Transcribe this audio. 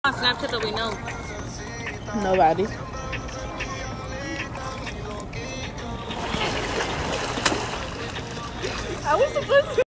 On Snapchat that we know. Nobody. I was supposed to